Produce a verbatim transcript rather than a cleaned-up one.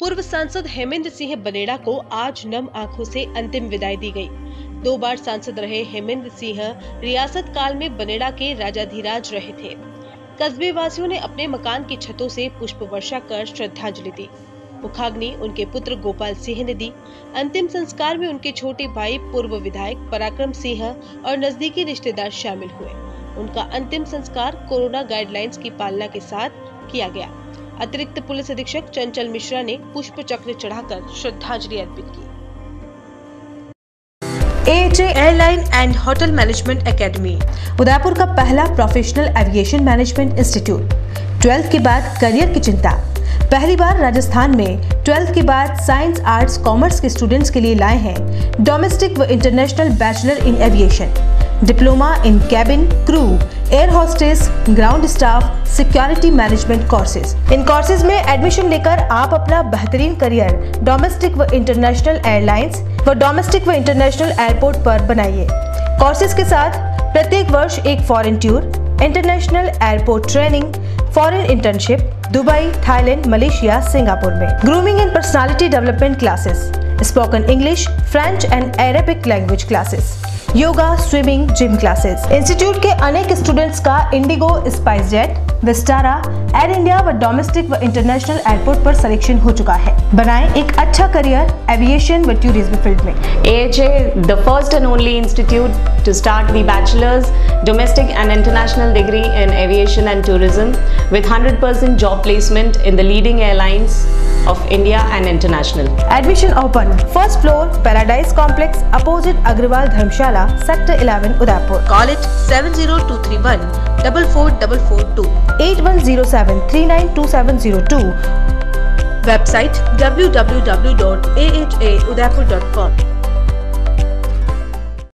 पूर्व सांसद हेमेंद्र सिंह बनेड़ा को आज नम आंखों से अंतिम विदाई दी गई। दो बार सांसद रहे हेमेंद्र सिंह रियासत काल में बनेड़ा के राजाधिराज रहे थे। कस्बे वासियों ने अपने मकान की छतों से पुष्प वर्षा कर श्रद्धांजलि दी। मुखाग्नि उनके पुत्र गोपाल सिंह ने दी। अंतिम संस्कार में उनके छोटे भाई पूर्व विधायक पराक्रम सिंह और नजदीकी रिश्तेदार शामिल हुए। उनका अंतिम संस्कार कोरोना गाइडलाइंस की पालना के साथ किया गया। अतिरिक्त पुलिस अधीक्षक चंचल मिश्रा ने पुष्प चक्र चढ़ाकर श्रद्धांजलि अर्पित की। A H A airline and hotel management academy Udaipur का पहला professional aviation management institute. Twelfth के बाद करियर की चिंता, पहली बार राजस्थान में ट्वेल्थ के बाद साइंस, आर्ट्स, कॉमर्स के स्टूडेंट्स के लिए लाए हैं डोमेस्टिक व international bachelor in aviation, diploma in cabin crew, air hostess, ground staff, security management courses. इन कोर्सेज में एडमिशन लेकर आप अपना बेहतरीन करियर डोमेस्टिक व इंटरनेशनल एयरलाइंस व डोमेस्टिक व इंटरनेशनल एयरपोर्ट पर बनाइए। कोर्सेज के साथ प्रत्येक वर्ष एक foreign tour, international airport training, foreign internship Dubai, Thailand, Malaysia, Singapore में। Grooming and personality development classes, spoken English, French and Arabic language classes, yoga, swimming, gym classes. Institute के अनेक स्टूडेंट्स का इंडिगो, स्पाइस जेट, विस्टारा, एयर इंडिया व डोमेस्टिक व इंटरनेशनल एयरपोर्ट पर selection हो चुका है। बनाएं एक अच्छा करियर एविएशन व टूरिज्म फील्ड में। A H A, the first and only institute to start the bachelor's, domestic and international degree in aviation and tourism with one hundred percent job placement in the leading airlines of India and international. Admission open. First floor, Paradise Complex, opposite Agrawal Dharmshala, Sector eleven, Udaipur. Call it seven zero two three one four four four four two, eight one zero seven three nine two seven zero two. Website w w w dot a h a udaipur dot com.